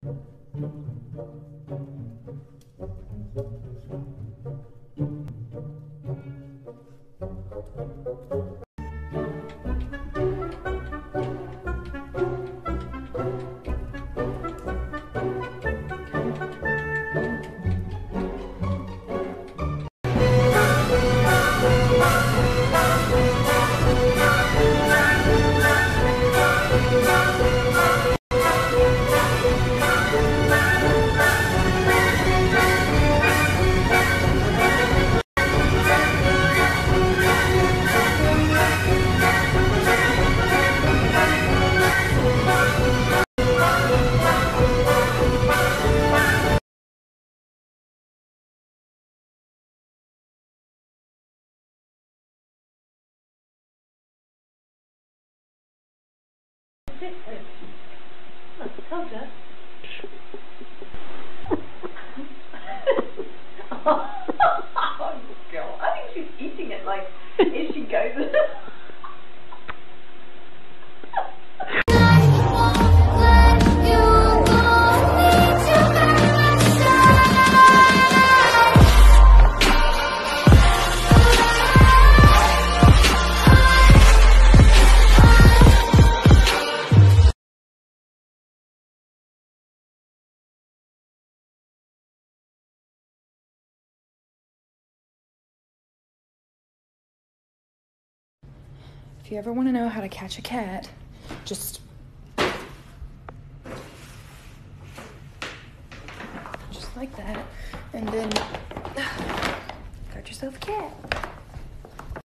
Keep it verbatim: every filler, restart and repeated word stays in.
Look, I told you. Oh, girl. I think she's eating it like as she goes. If you ever want to know how to catch a cat, just just like that, and then got yourself a cat.